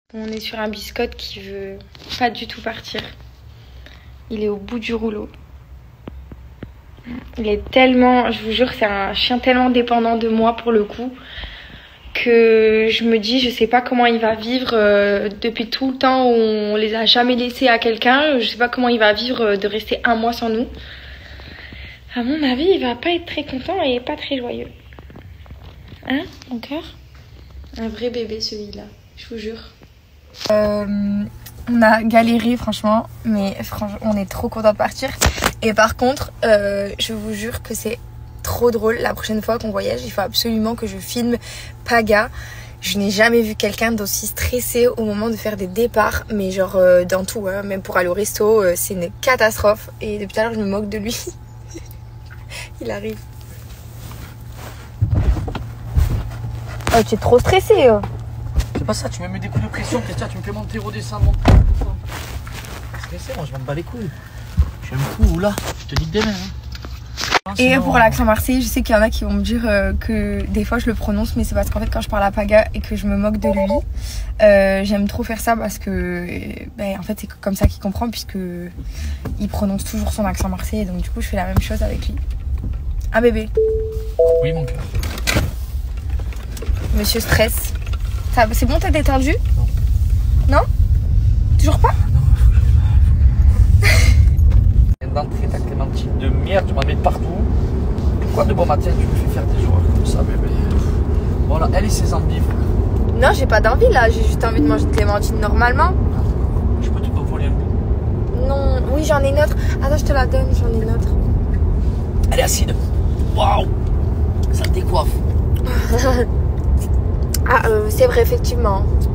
On est sur un biscotte qui veut pas du tout partir. Il est au bout du rouleau. Il est tellement, je vous jure, c'est un chien tellement dépendant de moi pour le coup, que je me dis, je sais pas comment il va vivre depuis tout le temps où on les a jamais laissés à quelqu'un. Je sais pas comment il va vivre de rester un mois sans nous. À mon avis, il va pas être très content et pas très joyeux. Hein, mon cœur? Un vrai bébé celui-là, je vous jure. On a galéré franchement, mais on est trop content de partir. Et par contre, je vous jure que c'est trop drôle. La prochaine fois qu'on voyage, il faut absolument que je filme Paga. Je n'ai jamais vu quelqu'un d'aussi stressé au moment de faire des départs, mais genre dans tout, hein, même pour aller au resto, c'est une catastrophe. Et depuis tout à l'heure, je me moque de lui. Il arrive. Oh, tu es trop stressé. C'est pas ça, tu me mets des coups de pression, Christian, tu me fais monter, redescendre, monter. Stressé, moi je m'en bats les couilles. Je suis un coup là, je te dis demain. Hein. Et pour l'accent marseillais, je sais qu'il y en a qui vont me dire que des fois je le prononce, mais c'est parce qu'en fait quand je parle à Paga et que je me moque de lui, j'aime trop faire ça parce que en fait c'est comme ça qu'il comprend, puisque il prononce toujours son accent marseillais, donc du coup je fais la même chose avec lui. Ah bébé. Oui mon cœur. Monsieur stress. C'est bon, t'es détendu? Non. Non? Toujours pas? Non, faut que je viens d'entrer, ta clémentine de merde, tu m'en mets partout. Pourquoi de bon matin tu me fais faire des jours comme ça, bébé? Voilà, elle et ses envies. Non, j'ai pas d'envie là, j'ai juste envie de manger de clémentine normalement. Je peux te voler un bout? Non, oui j'en ai une autre. Attends, je te la donne, j'en ai une autre. Elle est acide. Waouh! Ça te décoiffe. Ah, c'est vrai, effectivement.